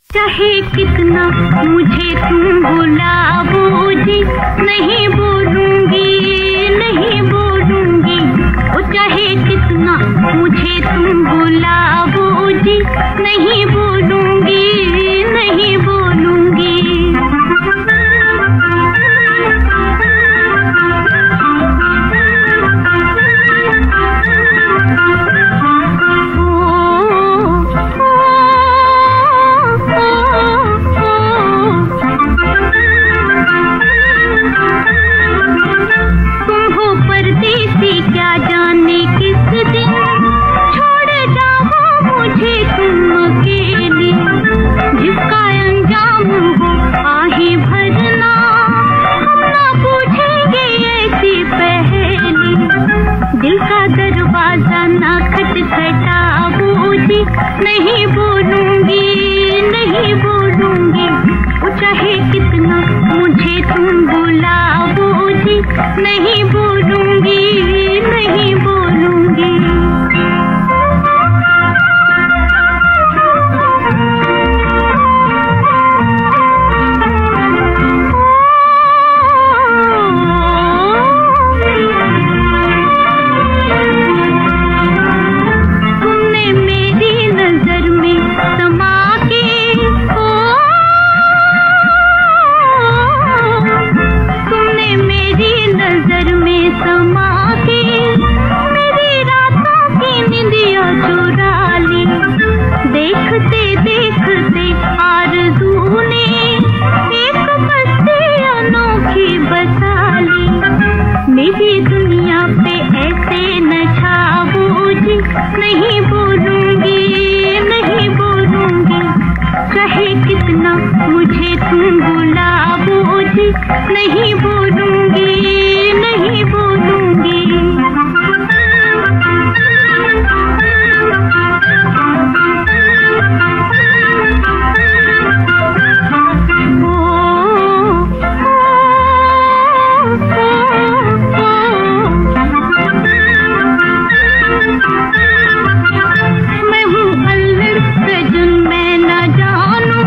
चाहे कितना मुझे तुम बुलाओ जी, नहीं बोलूंगी, नहीं बोलूंगी। ओ चाहे कितना मुझे तुम बुलाओ जी, नहीं बोलूंगी, नहीं बोलूंगी। क्या जाने किस दिन छोड़ जाओ मुझे तुम अकेली, जिसका अंजाम हो आहें भरना, हम ना पूछेंगे ऐसी पहेली। दिल का दरवाजा ना खटखटाओ जी, नहीं बोलूंगी, नहीं बोलूंगी। वो चाहे कितना मुझे तुम बुलाओ जी, नहीं बोलूंगी, नहीं बोलूंगी। तुमने मेरी नजर में समा के, तुमने मेरी नजर में समा के मेरी रातों की निंदिया चुरा ली। देखते देखते आरज़ू ने एक बस्ती अनोखी बसा ली। मेरी दुनिया पे ऐसे न छाओ जी, नहीं बोलूंगी, नहीं बोलूंगी। चाहे कितना मुझे तुम बुलाओ जी, नहीं बोलूंगी, नहीं बोलूंगी। मैं हूँ अल्लड़ सजन, मैं न जानूं,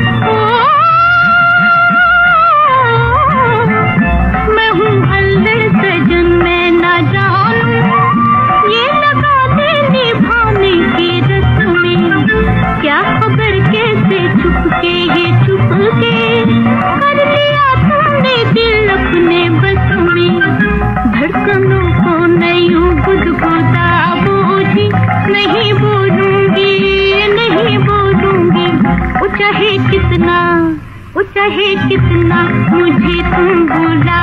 मैं हूँ अल्लड़ सजन, मैं न जानूं। ये लगा दे निभाने की रस्में, क्या खबर कैसे छुपके ये छुपके कर लिया तुमने दिल अपने बस में। धड़कनों को नहीं गुदगुदाओ जी, नहीं बोलूंगी, नहीं बोलूंगी। वो चाहे कितना, वो चाहे कितना मुझे तुम बुला